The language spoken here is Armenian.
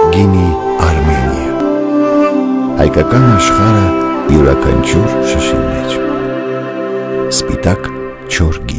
գինի Արմենիա։ Հայկական աշխարհը յուրաքանչյուր շշի մեջ։ Սպիտակ չոր գինի։